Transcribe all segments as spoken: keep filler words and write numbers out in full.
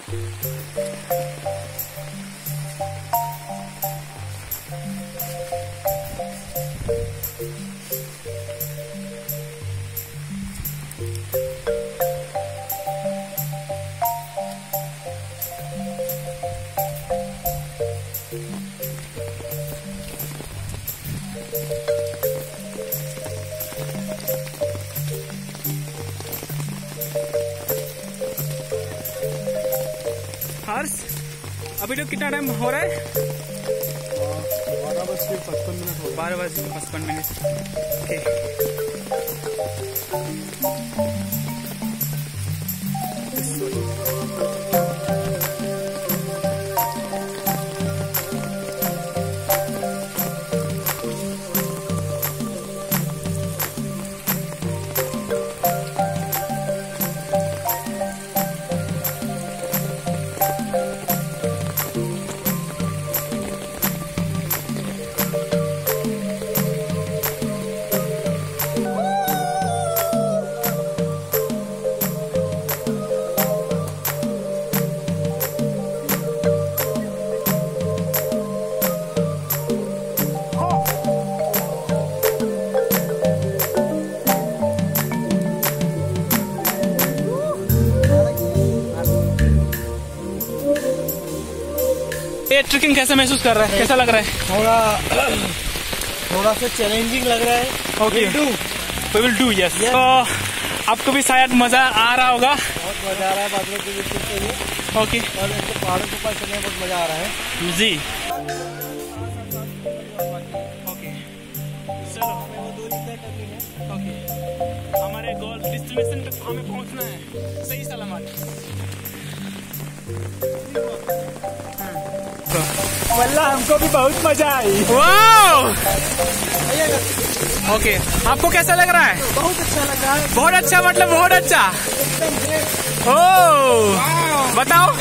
हर्ष, अभी तो कितना टाइम हो रहा है? बारह बज के पचपन मिनट हो बारह बज के पचपन मिनट ओके। ये ट्रेकिंग कैसा महसूस कर रहा है, कैसा लग रहा है? थोड़ा थोड़ा सा चैलेंजिंग लग रहा है। Okay, we will do yes. तो आपको भी शायद मजा आ रहा होगा। बहुत मजा आ रहा है बादलों के बीच में। ओके, और इसको पहाड़ों के पास चलने में बहुत मजा आ रहा है जी। ओके, चलो ओके, हमारे गोल डेस्टिनेशन तक हमें पहुंचना है सही सलामत। वल्ला हमको भी बहुत मजा आई। वाओ, ओके, आपको कैसा लग रहा है? बहुत अच्छा लग रहा है। बहुत अच्छा, मतलब बहुत अच्छा। ओ बताओ।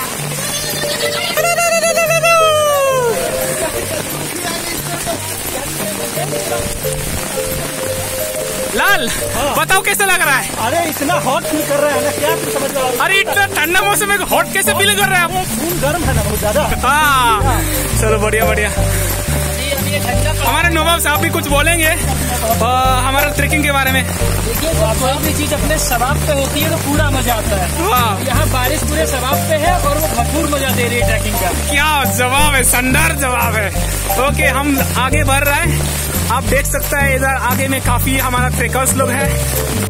लाल, बताओ कैसा लग रहा है? अरे इतना हॉट फील कर रहा है ना, क्या कुछ समझ रहा है? अरे इतना ठंडा मौसम में हॉट कैसे फील कर रहे हैं आप? खून गर्म है ना बहुत ज्यादा। हाँ, चलो बढ़िया बढ़िया। हमारे नवाब साहब भी कुछ बोलेंगे आ, हमारा ट्रेकिंग के बारे में। देखिए, कोई भी चीज अपने शबाब पे होती है तो पूरा मजा आता है। वाह, यहाँ बारिश पूरे शबाब पे है और वो भरपूर मजा दे रही है ट्रैकिंग का। क्या जवाब है, शानदार जवाब है। ओके, हम आगे बढ़ रहे हैं। आप देख सकते हैं इधर आगे में काफी हमारा ट्रेकर्स लोग हैं